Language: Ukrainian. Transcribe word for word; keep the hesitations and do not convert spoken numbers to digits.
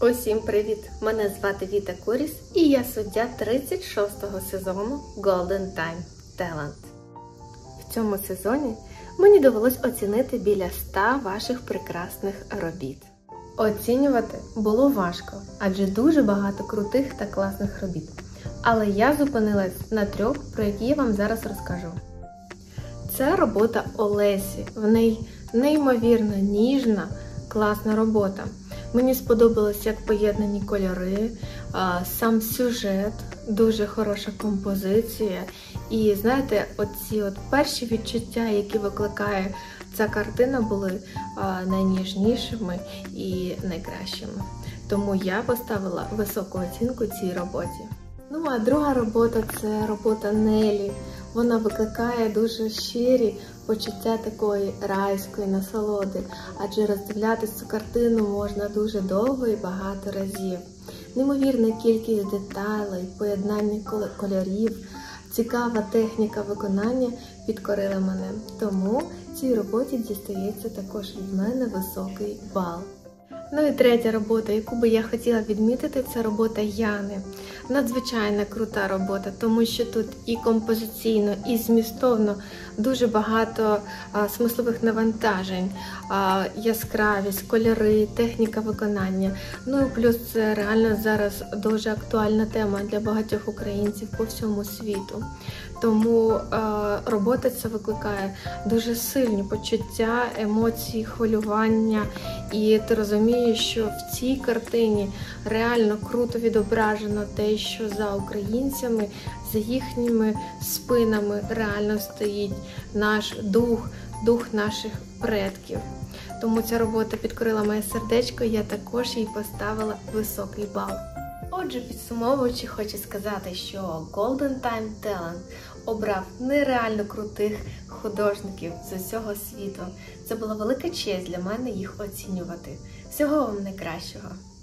Усім привіт! Мене звати Віта Куріс і я суддя тридцять шостого сезону Golden Time Talent. В цьому сезоні мені довелось оцінити біля ста ваших прекрасних робіт. Оцінювати було важко, адже дуже багато крутих та класних робіт. Але я зупинилась на трьох, про які я вам зараз розкажу. Це робота Олесі, в неї неймовірно ніжна, класна робота. Мені сподобалось, як поєднані кольори, сам сюжет, дуже хороша композиція. І знаєте, оці от перші відчуття, які викликає ця картина, були найніжнішими і найкращими. Тому я поставила високу оцінку цій роботі. Ну а друга робота – це робота Нелі. Вона викликає дуже щирі почуття такої райської насолоди, адже роздивлятися цю картину можна дуже довго і багато разів. Неймовірна кількість деталей, поєднання кольорів, цікава техніка виконання підкорила мене. Тому цій роботі дістається також від мене високий бал. Ну і третя робота, яку би я хотіла відмітити, це робота Яни. Надзвичайно крута робота, тому що тут і композиційно, і змістовно дуже багато а, смислових навантажень, а, яскравість, кольори, техніка виконання. Ну і плюс це реально зараз дуже актуальна тема для багатьох українців по всьому світу. Тому а, робота ця викликає дуже сильні почуття, емоції, хвилювання. І ти розумієш, що в цій картині реально круто відображено те, що за українцями, за їхніми спинами реально стоїть наш дух, дух наших предків. Тому ця робота підкорила моє сердечко, і я також їй поставила високий бал. Отже, підсумовуючи, хочу сказати, що Golden Time Talent обрав нереально крутих художників з усього світу. Це була велика честь для мене їх оцінювати. Всього вам найкращого!